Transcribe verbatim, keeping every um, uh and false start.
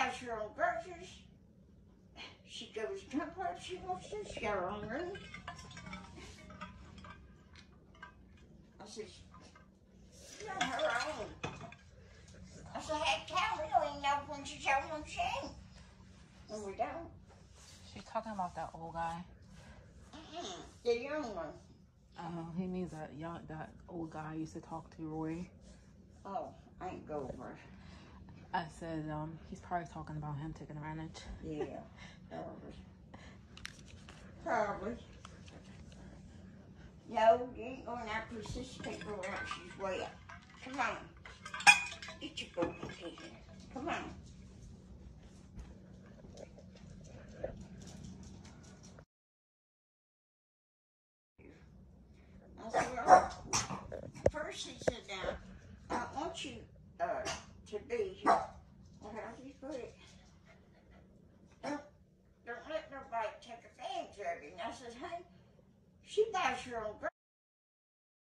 buys her own groceries. She goes someplace she wants to. She got her own room. I said, she's on her own. I said, heck, cow, we don't even know when she's having them shame. And we don't. She's talking about that old guy. Mm-mm, the young one. Oh, he means that young, that old guy used to talk to Roy. Oh, I ain't go over it. I said, um, he's probably talking about him taking advantage. Yeah, probably. Probably. No, you ain't going out to this paper without she's wet. Come on. Get your book here. Come on. I said, well, first he said, now, I want you uh, to be here. Well, how do you put it? Don't, don't let nobody take advantage of you. And I said, hey, she buys her own groceries.